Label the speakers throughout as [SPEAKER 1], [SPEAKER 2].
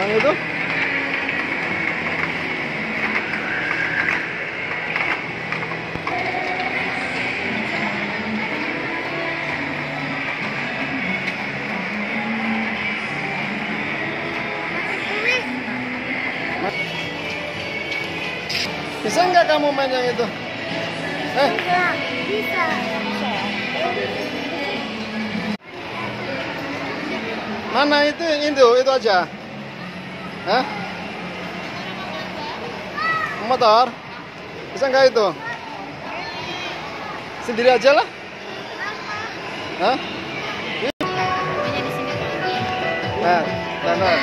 [SPEAKER 1] Yang itu? Bisa nggak kamu main yang itu?
[SPEAKER 2] Bisa.
[SPEAKER 1] Mana itu aja? Hah? Motor? Bisa nggak itu? Sendiri aja lah. Hah? Nah.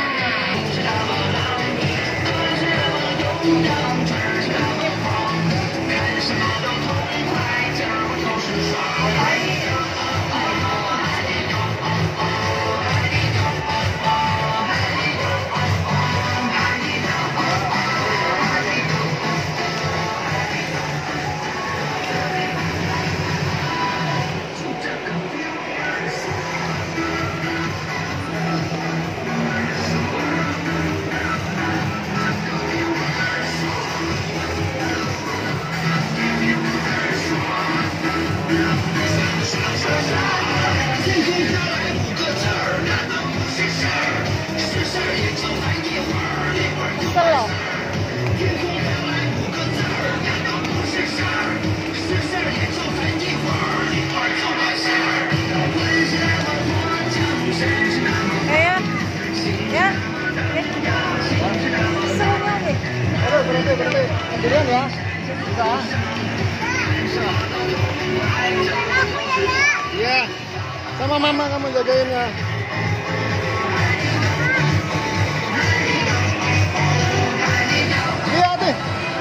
[SPEAKER 1] Berhenti. Sendirian ya? Bisa. Iya. Sama mama kamu jagain ya. Lihat deh.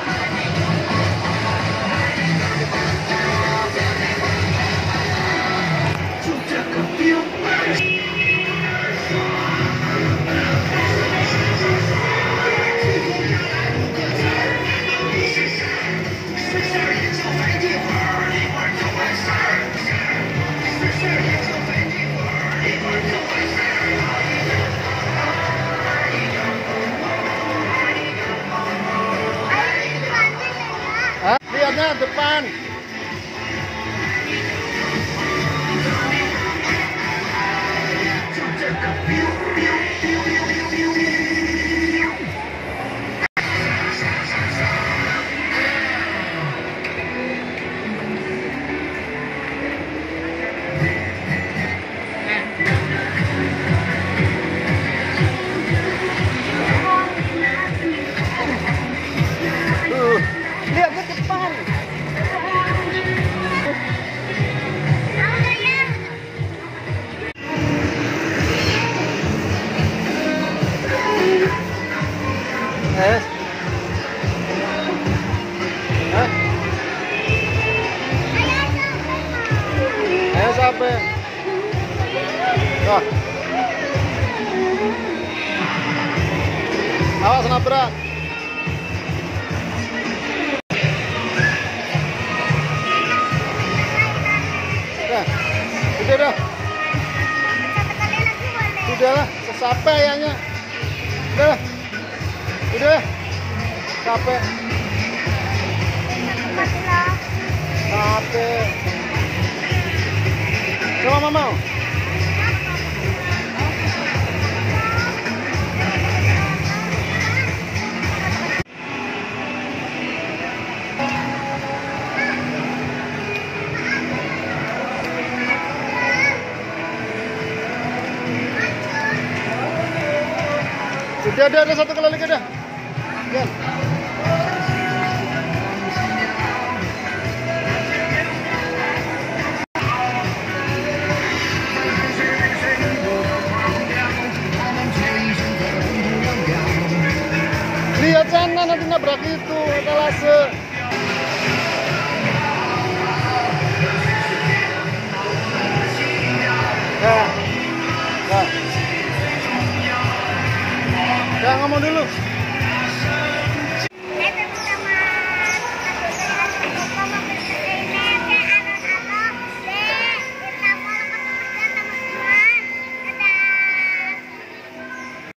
[SPEAKER 1] Lihatnya depan. Lihat ke depan. Ayo sampai. Wah. Awas nabrak. Udah. Sudahlah, sampai ayahnya. Udah. Capek. Sama mama. Sudah ada satu kali lagi dah. Ya. Lihat sana nanti nabrak itu etalase. Nah. Ya ngomong dulu.